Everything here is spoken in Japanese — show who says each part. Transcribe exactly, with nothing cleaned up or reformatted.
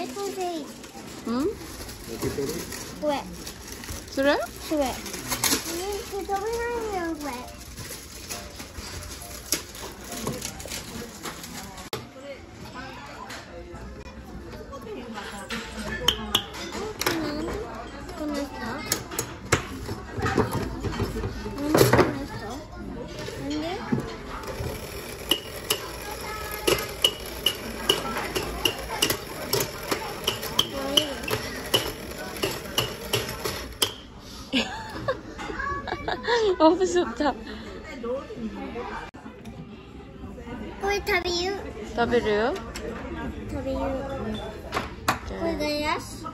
Speaker 1: Let me see.
Speaker 2: 응?
Speaker 1: 왜?
Speaker 2: 그래?
Speaker 1: 왜? 그 더블라인은 왜?
Speaker 2: 너무 좋다.
Speaker 1: これ食べよう。
Speaker 2: 食べるよ。
Speaker 1: 食べよう。これがよし。